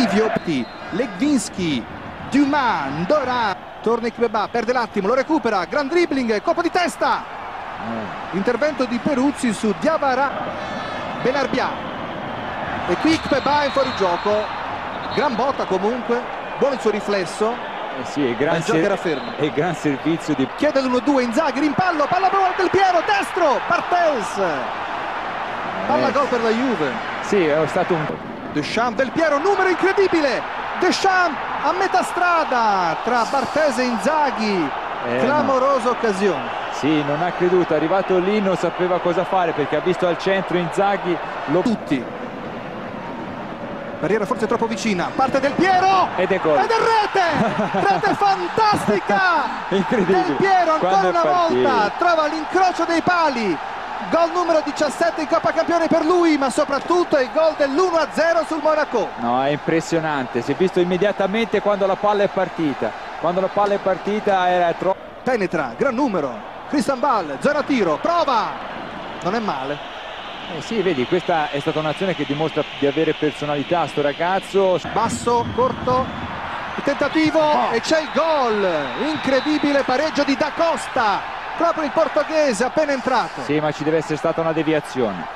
Liviopti, Legvinski, Dumas, Ndora, torna Ikpeba, perde l'attimo, lo recupera, gran dribbling, colpo di testa, intervento di Peruzzi su Diawara, Benarbia, e qui Ikpeba è fuori gioco, gran botta comunque, buono il suo riflesso. Sì, è gran, gran servizio di... Chiede l'1-2, Inzaghi, rimpallo, palla per Del Piero, destro, Barthez, palla gol per la Juve. Sì, è stato un... Deschamps, Del Piero, numero incredibile, Deschamps a metà strada tra Barthez e Inzaghi, clamorosa occasione. Sì, non ha creduto, è arrivato lì, non sapeva cosa fare perché ha visto al centro Inzaghi, tutti. Barriera forse troppo vicina, parte Del Piero ed è gol. Ed è rete fantastica. Incredibile. Del Piero ancora una volta trova l'incrocio dei pali, gol numero 17 in Coppa Campioni per lui, ma soprattutto il gol dell'1-0 sul Monaco. No, è impressionante, si è visto immediatamente quando la palla è partita, era troppo... Penetra, gran numero, Christian Ball, zona tiro, prova, non è male. Sì, vedi, questa è stata un'azione che dimostra di avere personalità sto ragazzo. Basso, corto, il tentativo e c'è il gol, incredibile pareggio di Da Costa, proprio il portoghese appena entrato. Sì, ma ci deve essere stata una deviazione,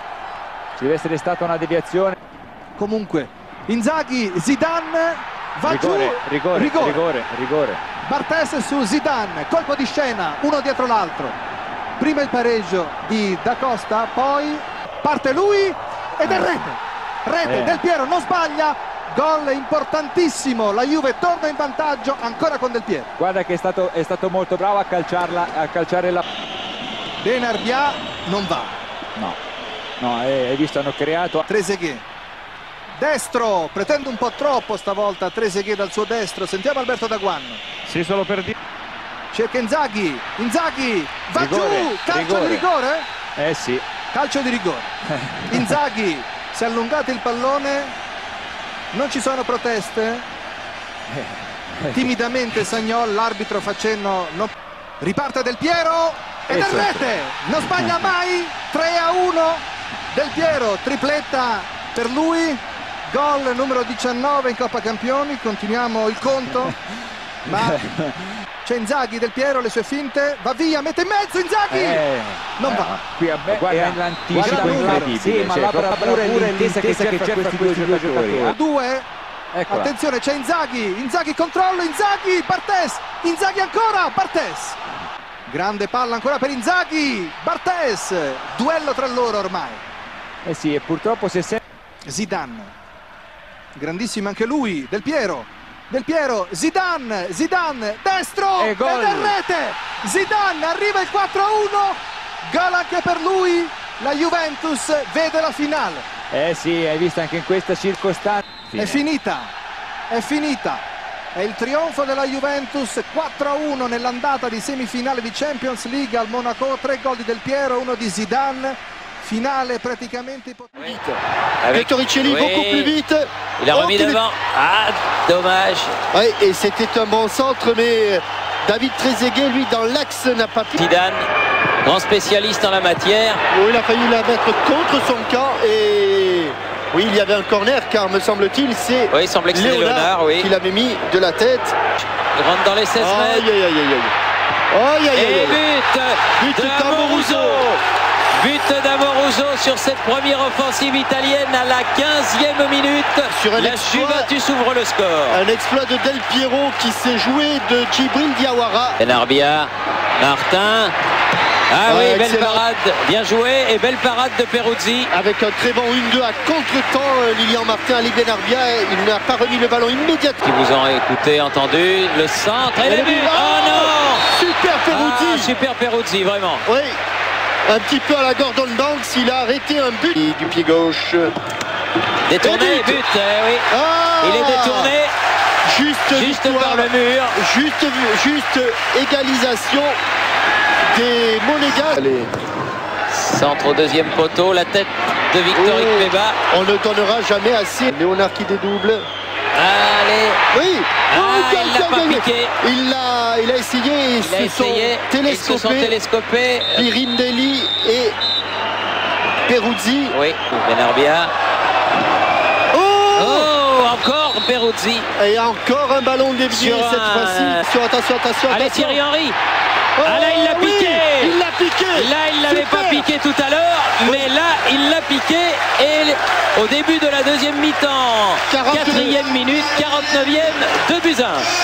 Comunque, Inzaghi, Zidane, va rigore. Barthez su Zidane, colpo di scena, uno dietro l'altro. Prima il pareggio di Da Costa, poi... parte lui ed è rete, Del Piero non sbaglia, gol importantissimo, la Juve torna in vantaggio ancora con Del Piero. Guarda che è stato molto bravo a calciare la... Benarbia non va. No, hai visto, hanno creato... Trezeguet, destro, pretende un po' troppo stavolta Trezeguet dal suo destro, sentiamo Alberto Daguanno. Sì, solo per dire... Cerca Inzaghi, va giù, calcio di rigore? Sì. Calcio di rigore. Inzaghi si è allungato il pallone, non ci sono proteste, timidamente Sagnol, l'arbitro fa cenno, riparte Del Piero ed è rete, non sbaglia mai, 3-1 Del Piero, tripletta per lui, gol numero 19 in Coppa Campioni, continuiamo il conto, ma... c'è Inzaghi, Del Piero, le sue finte, va via, mette in mezzo Inzaghi, non va. Qui è l'anticipo incredibile, sì, ma la bravura e l'intesa che c'è fra questi due giocatori. Due, attenzione, c'è Inzaghi controllo, Inzaghi, Barthez, Inzaghi ancora, Barthez. Grande palla ancora per Inzaghi, Barthez, duello tra loro ormai. Sì, e purtroppo se Zidane, grandissimo anche lui, Del Piero, Zidane, destro, ed è rete, Zidane, arriva il 4-1, gol anche per lui, la Juventus vede la finale. Sì, hai visto anche in questa circostanza. È finita, è il trionfo della Juventus, 4-1 nell'andata di semifinale di Champions League al Monaco, 3 gol di Del Piero, 1 di Zidane. Finale praticamente avec Torricelli beaucoup plus vite. Il a remis devant. Ah, dommage. Oui, et c'était un bon centre, mais David Trezeguet, lui, dans l'axe, n'a pas pu. Zidane, grand spécialiste en la matière. Oh, il a failli la mettre contre son camp et oui, il y avait un corner, car me semble-t-il, c'est Léonard qui l'avait mis de la tête. Il rentre dans les 16 mètres. Et but d'Amoruso. But d'Amoruso sur cette première offensive italienne à la 15e minute. La Juventus ouvre le score. Un exploit de Del Piero qui s'est joué de Djibril Diawara. Benarbia, Martin. Ah oui, belle parade, bien joué, et belle parade de Peruzzi. Avec un très bon 1-2 à contre-temps, Lilian Martin, Ali Benarbia, il n'a pas remis le ballon immédiatement. Qui vous ont écouté, entendu, le centre et le but. Oh non! Super Peruzzi. Super Peruzzi, vraiment. Oui. Un petit peu à la Gordon Banks, il a arrêté un but du pied gauche. Détourné, but, oui. Il est détourné. Juste par le mur. Juste égalisation des Monégasques. Centre au deuxième poteau, la tête de Victor Ikpeba. On ne donnera jamais assez. Léonard qui dédouble. Allez. Oui. Il l'a pas piqué. Il a essayé. Ils se sont télescopés. Pirindelli et Peruzzi. Oui. Benarbia. Oh, encore Peruzzi. Et encore un ballon dévié Sur cette fois-ci. Attention. Allez, Thierry Henry. Ah là, il l'a oui, piqué. il l'a piqué. Là, il l'avait pas piqué tout à l'heure, mais là, il l'a piqué. Et au début de la deuxième mi-temps, 4e minute, 49e, 2-1.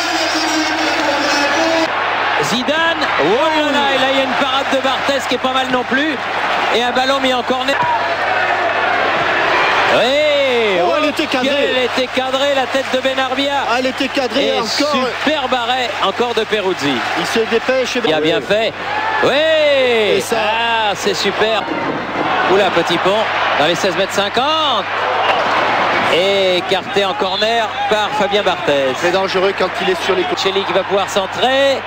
Zidane, oh là là, et là il y a une parade de Barthez qui est pas mal non plus. Et un ballon mis en corner. Oui, oh, elle était cadrée. Elle était cadrée, la tête de Benarbia. Elle était cadrée Et encore. super arrêt encore de Peruzzi. Il se dépêche. Il a bien fait. Oui, ah, c'est super. Oula, petit pont dans les 16 mètres 50. Et écarté en corner par Fabien Barthez. C'est dangereux quand il est sur les côtés. Cheli qui va pouvoir centrer.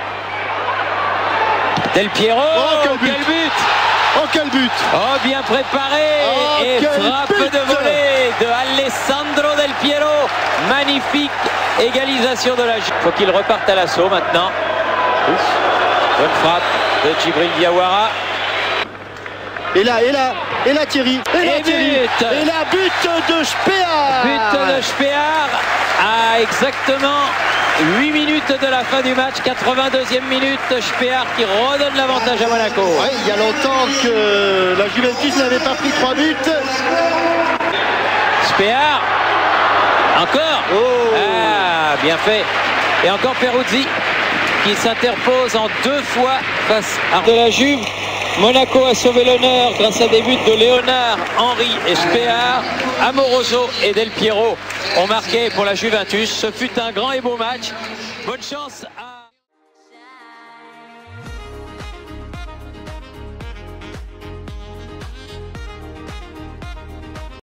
Del Piero, quel but. Oh, quel but. Oh, bien préparé. Oh, et frappe de volée de Alessandro Del Piero. Magnifique égalisation de la Juve. Il faut qu'il reparte à l'assaut maintenant. Bonne frappe de Djibril Diawara. Et là Thierry. Et là, but de Spear. But de Spear à exactement 8 minutes de la fin du match, 82e minute, Spear qui redonne l'avantage à Monaco. Ouais, il y a longtemps que la Juventus n'avait pas pris 3 buts. Spear, encore. Ah, bien fait. Et encore Peruzzi qui s'interpose en 2 fois face à de la Juve. Monaco a sauvé l'honneur grâce à des buts de Léonard, Henry et Spear. Amoroso et Del Piero ont marqué pour la Juventus. Ce fut un grand et beau match. Bonne chance à...